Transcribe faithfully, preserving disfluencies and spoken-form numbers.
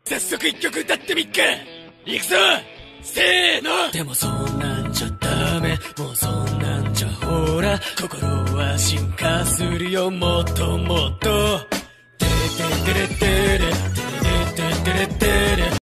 早速一曲歌ってみっか。いくぞ、せーの。でもそんなんじゃダメ、もうそんなんじゃほら、心は進化するよもっともっと。てれてれてれて